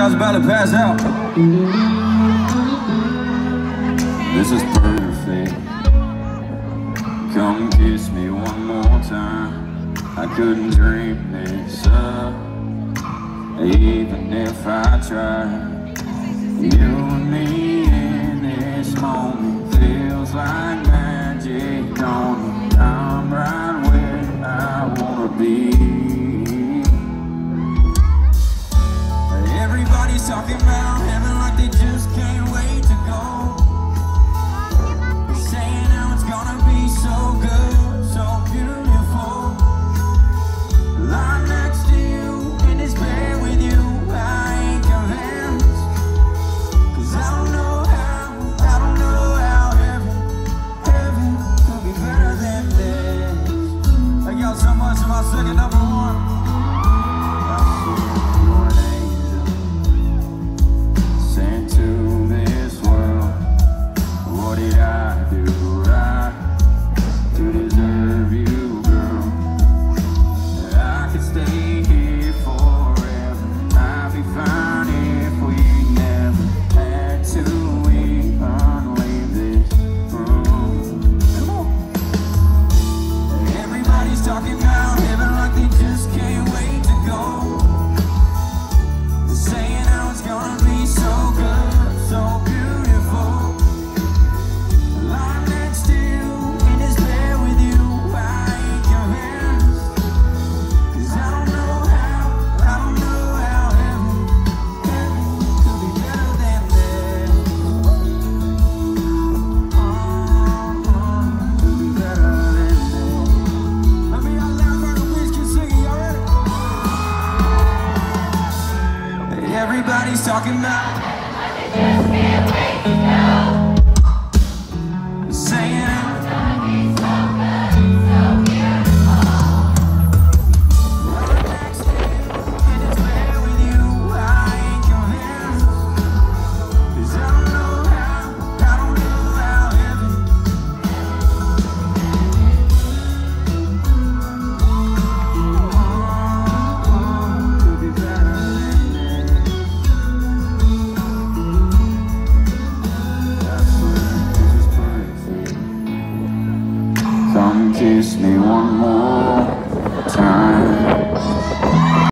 was about to pass out. This is perfect. Come kiss me one more time. I couldn't dream this up, even if I tried. You and me in this moment feels like magic on me. I'm right where I wanna be. Everybody's talking about heaven like they just can't wait to go. Saying how it's gonna be so good, so beautiful. Lying next to you in this bed with you, I ain't convinced. Cause I don't know how heaven could be better than this. Thank y'all so much for my second number one. Everybody's talking about